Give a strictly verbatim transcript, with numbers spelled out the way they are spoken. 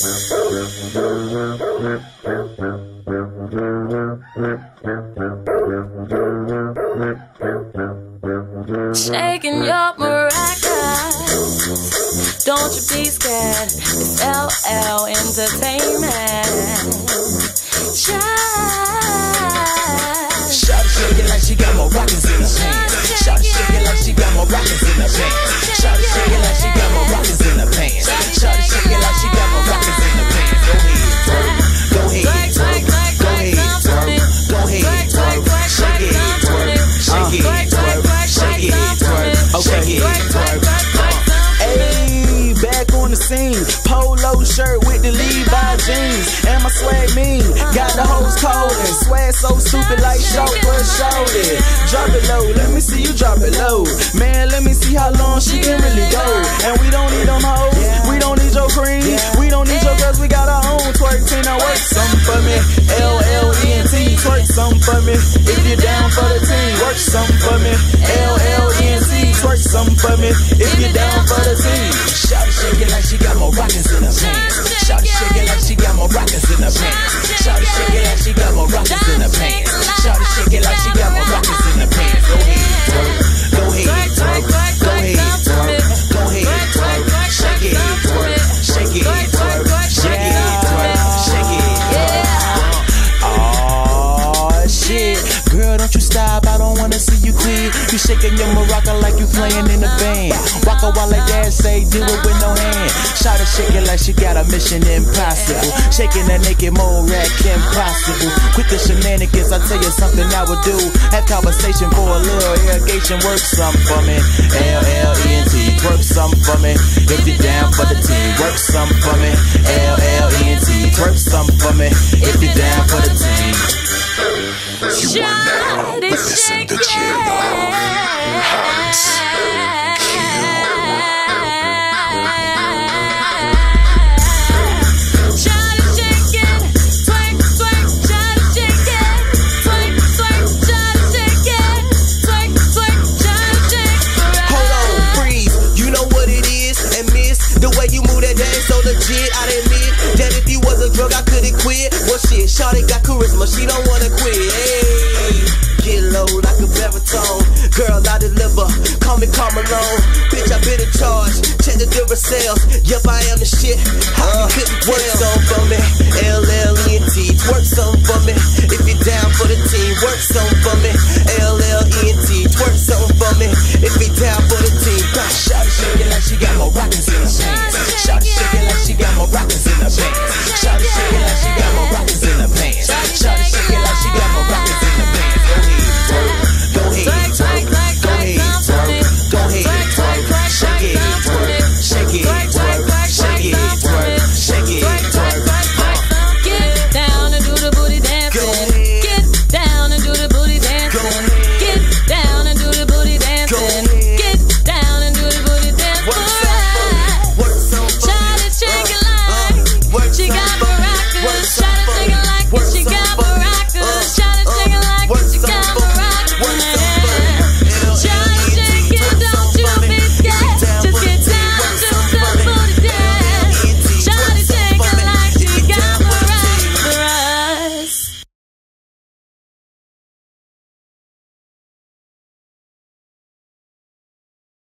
Shaking your maracas, don't you be scared. It's L L Entertainment. Child, shawty shake it like she got more rockets in her pants. Shawty shake it like she got more rockets in her pants. Shawty shake it like she got more rockets in her pants. Shawty shake it like she got more rockets in her pants. Go ahead, twerk. Go ahead, twerk. Go ahead, twerk. Go ahead, twerk. Shake it, twerk. Shake it, twerk. Shake it, twerk. Shake it, twerk. Ayy, back on the scene. Polo shirt with the Levi jeans. And my swag mean. Got the hoes cold and swag so stupid like short plus shoulder. Drop it low, let me see you drop it low. Man, let me see how long she can really go. And we don't need them hoes, we don't need your cream, we don't need your girls, we got our own twerk team. Now work something for me, L L E N T. Twerk something for me, if you're down for the team. Work something for me, L L E N T. Twerk something for me, if you're down for the team. Shawty shake it like she got more rockets in her pants. Shawty shake it like she got more rockets in her pants. Shawty shake it like she got more rockets in her pants. Shawty shake it like she got more rockets in her pants. Go ahead, twerk. Go ahead, twerk. Go ahead, twerk. Go ahead, twerk. Shake it, twerk. Shake it, twerk. Shake it, twerk. Shake it, twerk. Aw, shit. Girl, don't you stop, I don't wanna see you quit. You shaking your maraca like you playing in a band. Waka while like dad say, do it with no hand. Shawty shake it like she got a mission impossible. Shaking that naked mole rack impossible. Quick as shenanigans, I tell you something I would do. Have conversation for a little irrigation. Work something for me, L L E N T. Work something for me, if you're down for the team. Work something for me, L L E N T. Work something for me, if you're down for the team. You are now witnessing the J-Lo Hearts. I admit that if you was a drug, I couldn't quit. Well, shit, shawty got charisma, she don't wanna quit. Hey, get low like a baritone. Girl, I deliver, call me Carmelone. Bitch, I been in charge, check the Duracell. Yup, I am the shit, how you couldn't tell. Work so